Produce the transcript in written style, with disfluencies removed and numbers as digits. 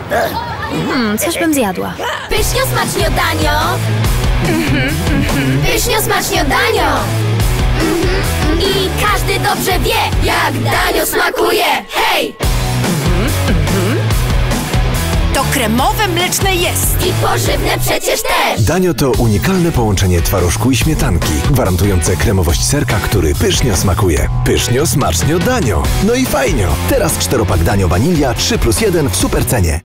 Coś bym zjadła. Pyšnio smacznie danio. Pyšnio smacznie danio. I każdy dobrze wie, jak danio smakuje. Hej! To kremowe, mleczne jest. I pożywne przecież też. Danio to unikalne połączenie twarożku i śmietanki, gwarantujące kremowość serka, który pysznie smakuje. Pysznie, smacznie danio. No i fajnie. Teraz 4-pak danio wanilia 3+1 w super cenie.